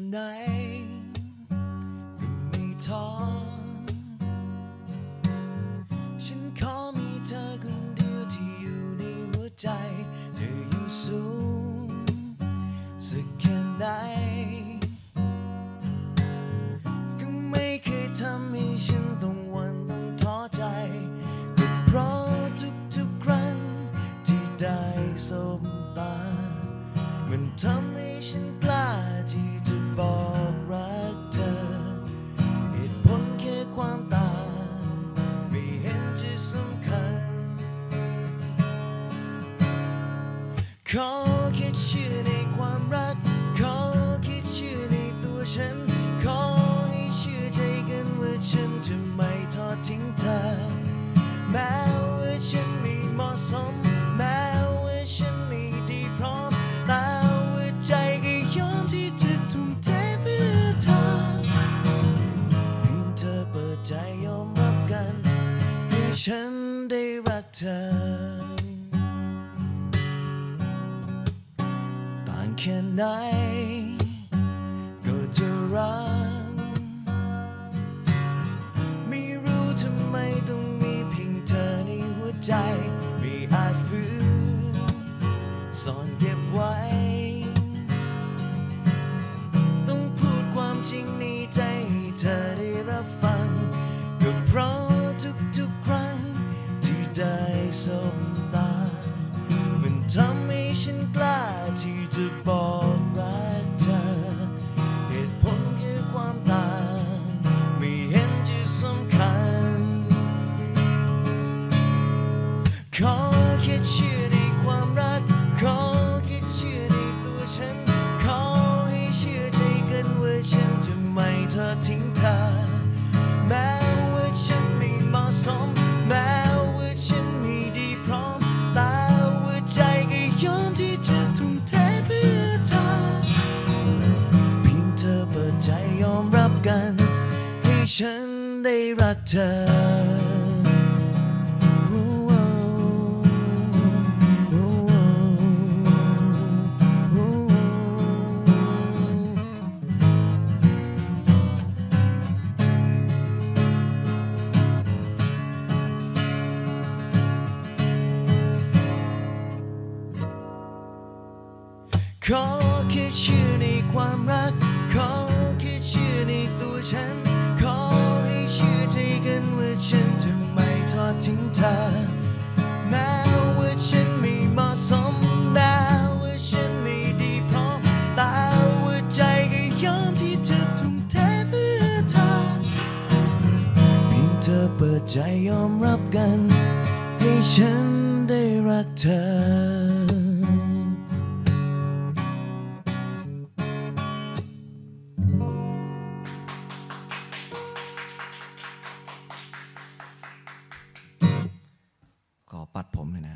ไหนก็ไม่ท้อฉันขอมีเธอคนเดียวที่อยู่ในหัวใจเธออยู่สูงสักแค่ไหนก็ไม่เคยทำให้ฉันต้องหวั่นต้องท้อใจก็เพราะทุกๆครั้งที่ได้สบตามันทำให้ฉันกล้าที่จะบอกรักเธอเหตุผลแค่ความตายไม่เห็นจะสำคัญขอแค่เชื่อในความรักขอแค่เชื่อในตัวฉันขอให้เชื่อใจกันว่าฉันจะไม่ทอดทิ้งเธอแม้ว่าฉันไม่เหมาะสมแม้ว่าฉันไม่ดีพร้อมแต่ว่าใจก็ยอมที่จะทุ่มเทเพื่อเธอเพียงเธอเปิดใจยอมรับกันให้ฉันได้รักเธอต่างแค่ไหนก็จะรักไม่รู้ทำไมต้องมีเพียงเธอในหัวใจไม่อาจฝืนซ่อนเก็บไว้ต้องพูดความจริงในใจให้เธอได้รับฟังก็เพราะทุกๆครั้งที่ได้สบตามันทำให้ฉันกล้าที่จะบอกรักเธอเหตุผลคือความต่างไม่เห็นจะสำคัญขอแค่เชื่อในความรักขอแค่เชื่อในตัวฉันขอให้เชื่อใจกันว่าฉันจะไม่ทอดทิ้งเธอแม้ว่าฉันไม่เหมาะสมแม้ว่าฉันไม่ดีพร้อมแต่ว่าใจก็ยอมที่จะทุ่มเทเพื่อเธอเพียงเธอเปิดใจยอมรับกันให้ฉันได้รักเธอขอแค่เชื่อในความรักขอแค่เชื่อในตัวฉันขอให้เชื่อใจกันว่าฉันจะไม่ทอดทิ้งเธอแม้ว่าฉันไม่เหมาะสมแม้ว่าฉันไม่ดีพร้อมแต่ว่าใจก็ยอมที่จะทุ่มเทเพื่อเธอเพียงเธอเปิดใจยอมรับกันให้ฉันได้รักเธอขอปัดผมเลยนะ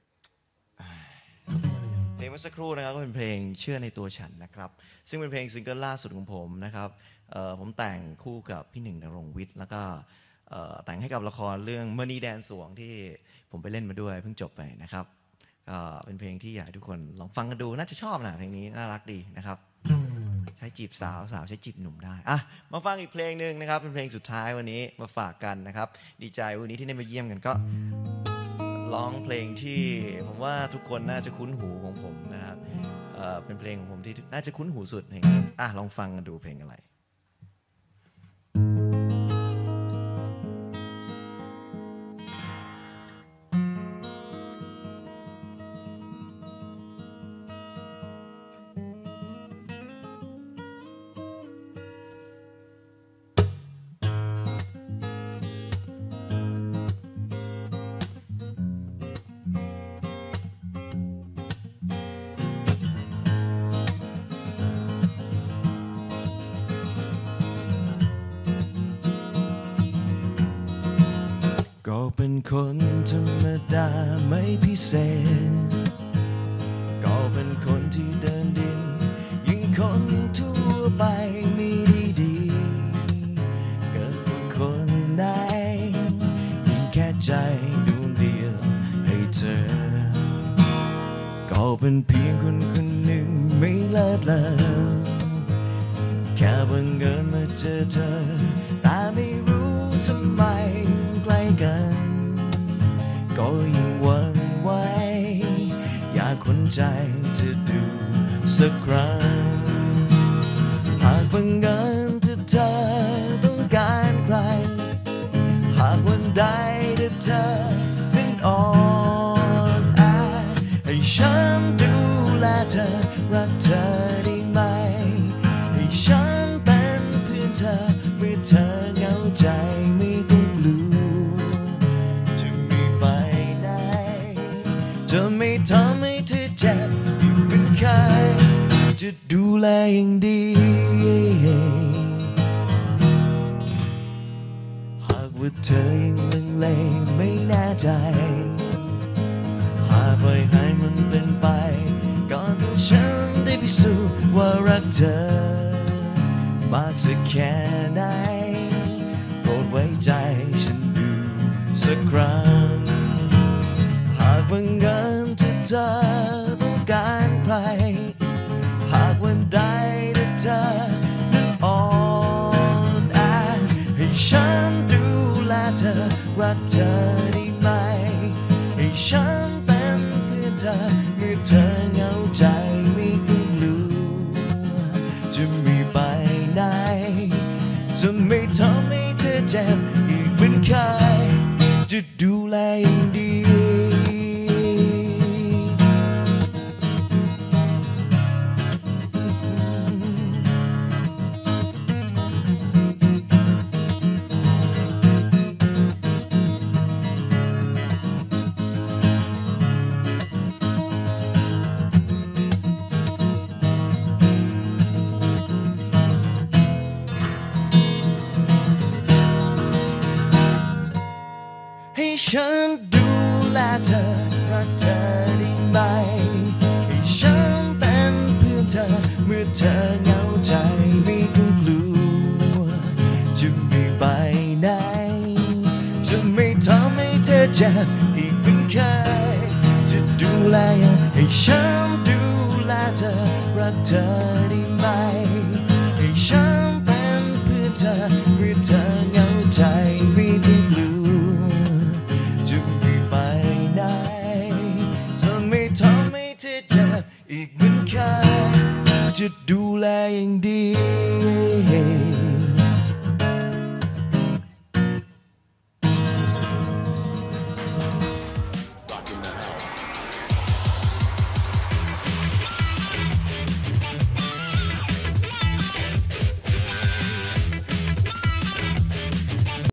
เพลงเมื่อสักครู่นะครับก็เป็นเพลงเชื่อในตัวฉันนะครับซึ่งเป็นเพลงซิงเกิลล่าสุดของผมนะครับผมแต่งคู่กับพี่หนึ่งณรงค์วิทย์แล้วก็แต่งให้กับละครเรื่องมณีแดนสวงที่ผมไปเล่นมาด้วยเพิ่งจบไปนะครับก็เป็นเพลงที่อยากให้ทุกคนลองฟังกันดูน่าจะชอบนะเพลงนี้น่ารักดีนะครับใช้จีบสาวสาวใช้จีบหนุ่มได้มาฟังอีกเพลงหนึ่งนะครับเป็นเพลงสุดท้ายวันนี้มาฝากกันนะครับดีใจวันนี้ที่ได้มาเยี่ยมกันก็ร้องเพลงที่ผมว่าทุกคนน่าจะคุ้นหูของผมนะครับเป็นเพลงของผมที่น่าจะคุ้นหูสุดเพลงนี้ลองฟังกันดูเพลงอะไรก็เป็นคนธรรมดาไม่พิเศษก็เป็นคนที่เดินดินยิ่งคนทั่วไปไม่ได้ดีเกิดเป็นคนใดมีแค่ใจดวงเดียวให้เธอก็เป็นเพียงคนคนหนึ่งไม่เลิศเลอเอิญมาเจอเธอแต่ไม่รู้ทำไมใกล้กันก็ยิ่งหวั่นไหวอยากคนใจเธอดูสักครั้งหากบังเอิญที่เธอต้องการใครหากวันใดที่เธอเป็นอ่อนแอให้ฉันดูแลเธอรักเธอได้ไหมให้ฉันเป็นเพื่อนเธอเมื่อเธอเหงาใจไม่ต้องกลัวจะไม่ไปไหนจะไม่ทำให้เธอเจ็บยิ่งเป็นใครจะดูแลอย่างดีหากว่าเธอยังลังเลไม่แน่ใจหากปล่อยให้มันเป็นไปก่อนที่ฉันได้พิสูจน์ว่ารักเธอมากสักแค่ไหนโปรดไว้ใจฉันดูสักครั้งหากบังเอิญที่เธอต้องการใครหากวันใดที่เธอนั้นอ่อนแอให้ฉันดูแลเธอรักเธอได้ไหมให้ฉันเป็นเพื่อนเธอเมื่อเธอเหงาใจไม่ต้องกลัวจะไม่ไปไหนจะไม่ทำให้เธอเจ็บอีกเหมือนเคยจะดูแลอย่างดีให้ฉันดูแลเธอรักเธอได้ไหมให้ฉันเป็นเพื่อนเธอเมื่อเธอเหงาใจไม่ต้องกลัวจะไม่ไปไหนจะไม่ทำให้เธอเจ็บอีกเหมือนเคยจะดูแลให้ฉันดูแลเธอรักเธอได้ไหมให้ฉันเป็นเพื่อนเธอเมื่อเธอเหงาใจไม่ต้องกลัวจะไม่ไปไหนจะไม่ทำให้เธอเจ็บอีกเหมือนเคยจะดูแลอย่างดี